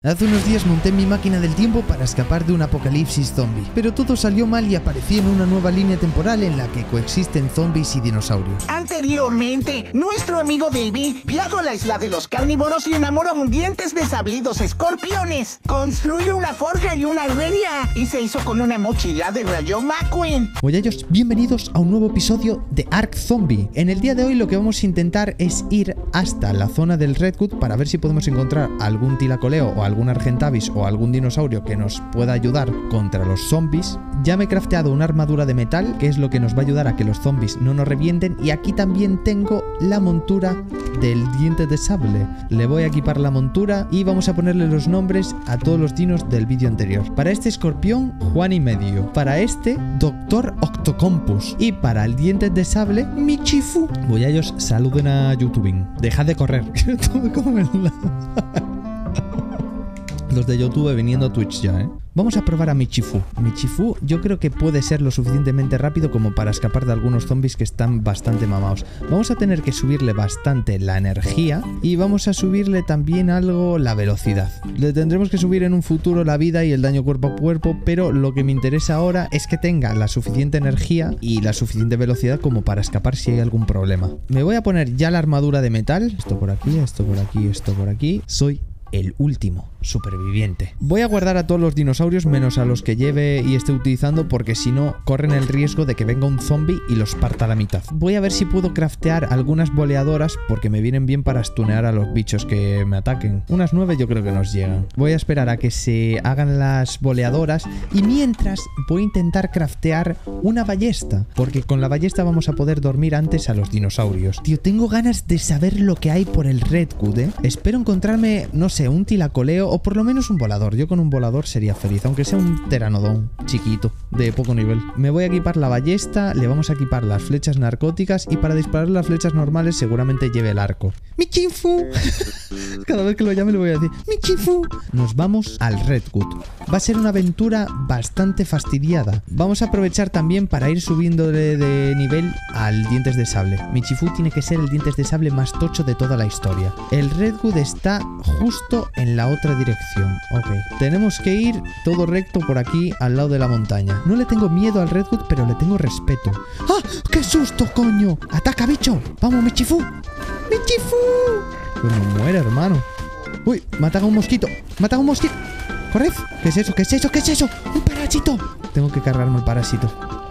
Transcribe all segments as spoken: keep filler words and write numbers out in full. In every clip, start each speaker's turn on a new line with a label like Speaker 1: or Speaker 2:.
Speaker 1: Hace unos días monté mi máquina del tiempo para escapar de un apocalipsis zombie, pero todo salió mal y aparecí en una nueva línea temporal en la que coexisten zombies y dinosaurios.
Speaker 2: Anteriormente, nuestro amigo David viajó a la isla de los carnívoros y enamoró a un dientes desabridos escorpiones. Construyó una forja y una herrería y se hizo con una mochila de Rayo McQueen.
Speaker 1: Boyayos, bienvenidos a un nuevo episodio de Ark Zombie. En el día de hoy lo que vamos a intentar es ir hasta la zona del Redwood para ver si podemos encontrar algún tilacoleo o algún argentavis o algún dinosaurio que nos pueda ayudar contra los zombies. Ya me he crafteado una armadura de metal, que es lo que nos va a ayudar a que los zombies no nos revienten, y aquí también tengo la montura del diente de sable. Le voy a equipar la montura y vamos a ponerle los nombres a todos los dinos del vídeo anterior. Para este escorpión, Juan y medio. Para este, Doctor Octocompus. Y para el diente de sable, Michifu. Boyayos, saluden a YouTubing. Dejad de correr. Los de YouTube viniendo a Twitch ya, ¿eh? Vamos a probar a Michifu. Michifu yo creo que puede ser lo suficientemente rápido como para escapar de algunos zombies que están bastante mamados. Vamos a tener que subirle bastante la energía y vamos a subirle también algo la velocidad. Le tendremos que subir en un futuro la vida y el daño cuerpo a cuerpo, pero lo que me interesa ahora es que tenga la suficiente energía y la suficiente velocidad como para escapar si hay algún problema. Me voy a poner ya la armadura de metal. Esto por aquí, esto por aquí, esto por aquí. Soy el último superviviente. Voy a guardar a todos los dinosaurios menos a los que lleve y esté utilizando, porque si no corren el riesgo de que venga un zombie y los parta a la mitad. Voy a ver si puedo craftear algunas boleadoras porque me vienen bien para stunear a los bichos que me ataquen. Unas nueve yo creo que nos llegan. Voy a esperar a que se hagan las boleadoras y mientras voy a intentar craftear una ballesta, porque con la ballesta vamos a poder dormir antes a los dinosaurios. Tío, tengo ganas de saber lo que hay por el Redwood, ¿eh? Espero encontrarme, no sé, un tilacoleo o por lo menos un volador. Yo con un volador sería feliz, aunque sea un pteranodón chiquito, de poco nivel. Me voy a equipar la ballesta, le vamos a equipar las flechas narcóticas y para disparar las flechas normales seguramente lleve el arco. ¡Michifu! Cada vez que lo llame le voy a decir ¡Michifu! Nos vamos al Redwood. Va a ser una aventura bastante fastidiada. Vamos a aprovechar también para ir subiéndole de nivel al dientes de sable. Michifu tiene que ser el dientes de sable más tocho de toda la historia. El Redwood está justo en la otra dirección. Ok, tenemos que ir todo recto por aquí al lado de la montaña. No le tengo miedo al Redwood, pero le tengo respeto. ¡Ah! ¡Qué susto, coño! ¡Ataca, bicho! ¡Vamos, Michifu! ¡Michifu! Pues me muere, hermano. ¡Uy! ¡Me ataca un mosquito! ¡Me ataca un mosquito! ¡Corred! ¿Qué es eso? ¿Qué es eso? ¿Qué es eso? ¡Un parásito! Tengo que cargarme el parásito.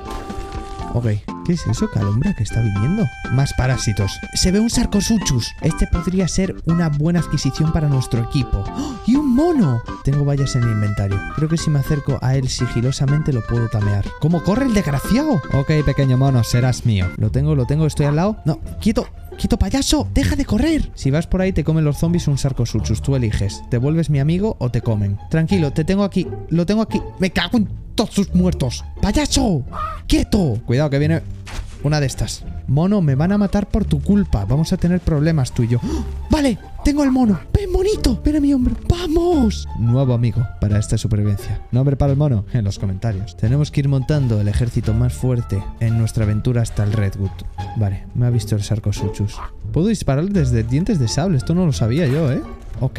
Speaker 1: Ok. ¿Qué es eso que alumbra que está viniendo? Más parásitos. Se ve un Sarcosuchus. Este podría ser una buena adquisición para nuestro equipo. ¡Oh! ¡Y un mono! Tengo vallas en el inventario. Creo que si me acerco a él sigilosamente lo puedo tamear. ¿Cómo corre el desgraciado? Ok, pequeño mono, serás mío. Lo tengo, lo tengo, estoy al lado. No, quieto. ¡Quieto, payaso! ¡Deja de correr! Si vas por ahí te comen los zombies un Sarcosuchus. Tú eliges. ¿Te vuelves mi amigo o te comen? Tranquilo, te tengo aquí. Lo tengo aquí. ¡Me cago en todos sus muertos! ¡Payaso! ¡Quieto! Cuidado que viene una de estas. Mono, me van a matar por tu culpa. Vamos a tener problemas tú y yo. ¡Oh! ¡Vale! ¡Tengo al mono! ¡Ven, monito! ¡Ven a mi hombro! ¡Vamos! Nuevo amigo para esta supervivencia. Nombre para el mono en los comentarios. Tenemos que ir montando el ejército más fuerte en nuestra aventura hasta el Redwood. Vale, me ha visto el Sarcosuchus. Puedo disparar desde dientes de sable. Esto no lo sabía yo, ¿eh? Ok.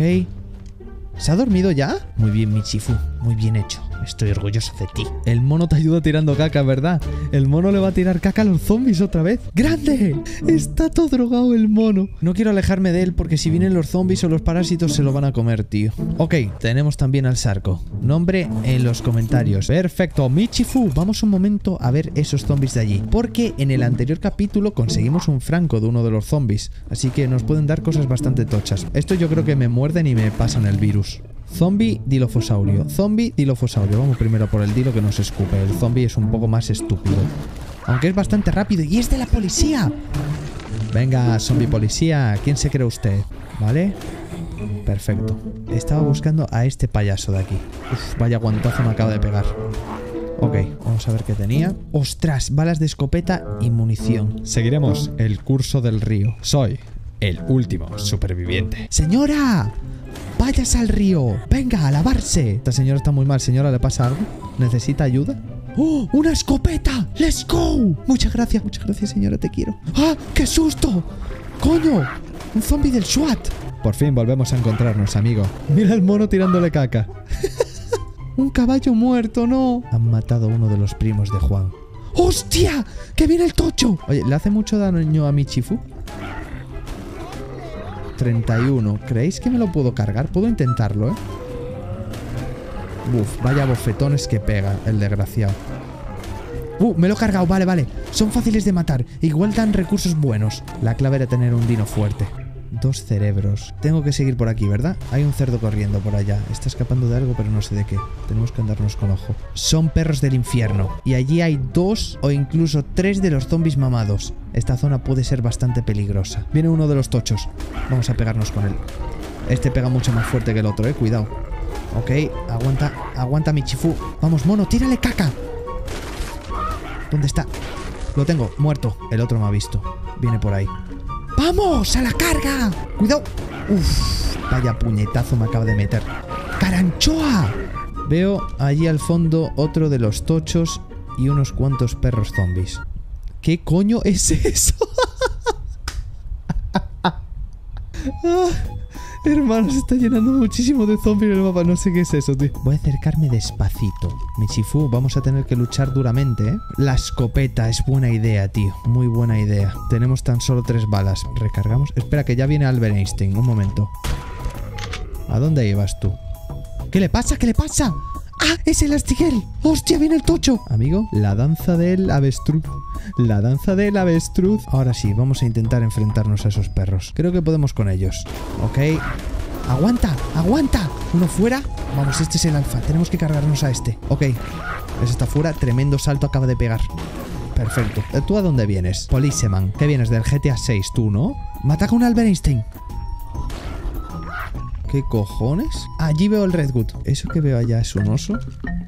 Speaker 1: ¿Se ha dormido ya? Muy bien, Michifu. Muy bien hecho. Estoy orgulloso de ti. El mono te ayuda tirando caca, ¿verdad? El mono le va a tirar caca a los zombies otra vez. ¡Grande! Está todo drogado el mono. No quiero alejarme de él porque si vienen los zombies o los parásitos se lo van a comer, tío. Ok, tenemos también al Sarco. Nombre en los comentarios. Perfecto, Michifu. Vamos un momento a ver esos zombies de allí. Porque en el anterior capítulo conseguimos un franco de uno de los zombies. Así que nos pueden dar cosas bastante tochas. Esto yo creo que me muerden y me pasan el virus. Zombie dilofosaurio. Zombie dilofosaurio. Vamos primero por el dilo que nos escupe. El zombie es un poco más estúpido, aunque es bastante rápido y es de la policía. Venga, zombie policía. ¿Quién se cree usted? ¿Vale? Perfecto. Estaba buscando a este payaso de aquí. Uf, vaya guantazo me acaba de pegar. Ok, vamos a ver qué tenía. ¡Ostras! Balas de escopeta y munición. Seguiremos el curso del río. Soy el último superviviente. ¡Señora! ¡Vayas al río! ¡Venga, a lavarse! Esta señora está muy mal. ¿Señora, le pasa algo? ¿Necesita ayuda? ¡Oh! ¡Una escopeta! ¡Let's go! Muchas gracias, muchas gracias, señora, te quiero. ¡Ah! ¡Qué susto! ¡Coño! ¡Un zombie del SWAT! Por fin volvemos a encontrarnos, amigo. Mira el mono tirándole caca. Un caballo muerto, no. Han matado a uno de los primos de Juan. ¡Hostia! ¡Que viene el tocho! Oye, ¿le hace mucho daño a Michifu? treinta y uno. ¿Creéis que me lo puedo cargar? Puedo intentarlo, ¿eh? Uf, vaya bofetones que pega el desgraciado. Uh, me lo he cargado, vale, vale. Son fáciles de matar, igual dan recursos buenos. La clave era tener un dino fuerte. Dos cerebros. Tengo que seguir por aquí, ¿verdad? Hay un cerdo corriendo por allá. Está escapando de algo, pero no sé de qué. Tenemos que andarnos con ojo. Son perros del infierno. Y allí hay dos o incluso tres de los zombies mamados. Esta zona puede ser bastante peligrosa. Viene uno de los tochos. Vamos a pegarnos con él. Este pega mucho más fuerte que el otro, eh. Cuidado. Ok, aguanta, aguanta Michifu. Vamos, mono, tírale caca. ¿Dónde está? Lo tengo, muerto. El otro me ha visto. Viene por ahí. ¡Vamos! ¡A la carga! ¡Cuidado! ¡Uf! Vaya puñetazo me acaba de meter. ¡Caranchoa! Veo allí al fondo otro de los tochos y unos cuantos perros zombies. ¿Qué coño es eso? ah, hermano, se está llenando muchísimo de zombies en el mapa. No sé qué es eso, tío. Voy a acercarme despacito. Michifu, vamos a tener que luchar duramente, ¿eh? La escopeta es buena idea, tío. Muy buena idea. Tenemos tan solo tres balas. Recargamos. Espera, que ya viene Albert Einstein. Un momento. ¿A dónde ibas tú? ¿Qué le pasa? ¿Qué le pasa? ¡Ah! ¡Es el Astigel! ¡Hostia! ¡Viene el tocho! Amigo, la danza del avestruz. La danza del avestruz. Ahora sí, vamos a intentar enfrentarnos a esos perros. Creo que podemos con ellos. Ok. ¡Aguanta! ¡Aguanta! ¿Uno fuera? Vamos, este es el alfa. Tenemos que cargarnos a este. Ok. Ese está fuera. Tremendo salto acaba de pegar. Perfecto. ¿Tú a dónde vienes? Policeman. ¿Qué vienes? Del G T A seis, tú, ¿no? ¡Mata con Albert Einstein! ¿Qué cojones? Allí veo el Redwood. ¿Eso que veo allá es un oso?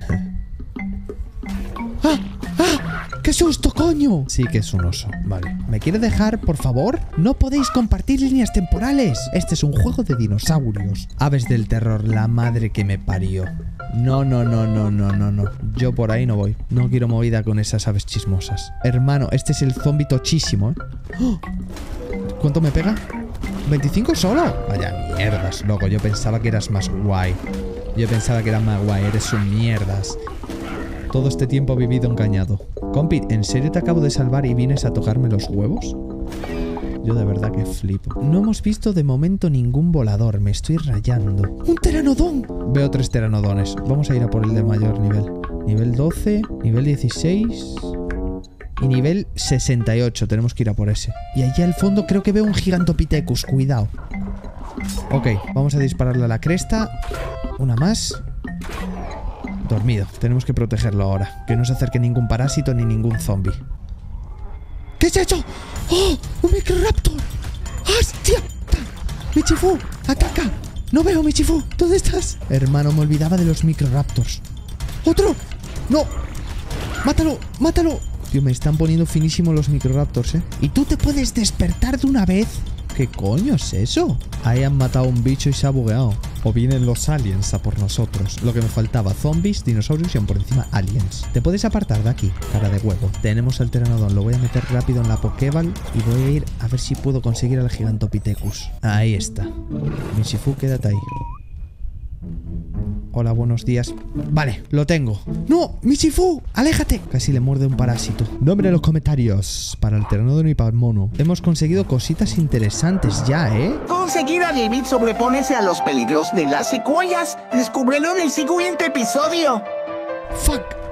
Speaker 1: ¡Ah! ¡Ah! ¡Qué susto, coño! Sí que es un oso. Vale. ¿Me quiere dejar, por favor? No podéis compartir líneas temporales. Este es un juego de dinosaurios. Aves del terror, la madre que me parió. No, no, no, no, no, no, no. Yo por ahí no voy. No quiero movida con esas aves chismosas. Hermano, este es el zombie tochísimo, ¿eh? ¡Oh! ¿Cuánto me pega? ¿veinticinco solo? Vaya mierdas, loco. Yo pensaba que eras más guay. Yo pensaba que eras más guay. Eres un mierdas. Todo este tiempo he vivido engañado. Compi, ¿en serio te acabo de salvar y vienes a tocarme los huevos? Yo de verdad que flipo. No hemos visto de momento ningún volador. Me estoy rayando. ¡Un teranodón! Veo tres teranodones. Vamos a ir a por el de mayor nivel. Nivel doce, nivel dieciséis... y nivel sesenta y ocho. Tenemos que ir a por ese. Y allí al fondo creo que veo un Gigantopithecus. Cuidado. Ok, vamos a dispararle a la cresta. Una más. Dormido. Tenemos que protegerlo ahora. Que no se acerque ningún parásito ni ningún zombie. ¿Qué es eso? ¡Oh! ¡Un Microraptor! ¡Hostia! ¡Michifu! ¡Ataca! ¡No veo, Michifu! ¿Dónde estás? Hermano, me olvidaba de los Microraptors. ¡Otro! ¡No! ¡Mátalo! ¡Mátalo! Tío, me están poniendo finísimo los Microraptors, ¿eh? ¿Y tú te puedes despertar de una vez? ¿Qué coño es eso? Ahí han matado a un bicho y se ha bugueado. O vienen los aliens a por nosotros. Lo que me faltaba, zombies, dinosaurios y aún por encima aliens. ¿Te puedes apartar de aquí? Cara de huevo. Tenemos al Pteranodon. Lo voy a meter rápido en la Pokéball y voy a ir a ver si puedo conseguir al Gigantopithecus. Ahí está. Michifu, quédate ahí. Hola, buenos días. Vale, lo tengo. ¡No! ¡Michifu! ¡Aléjate! Casi le muerde un parásito. Nombre en los comentarios. Para el Pteranodon y para el mono. Hemos conseguido cositas interesantes ya, ¿eh?
Speaker 2: Conseguir a David sobreponerse a los peligros de las secuoyas. Descúbrelo en el siguiente episodio.
Speaker 1: ¡Fuck!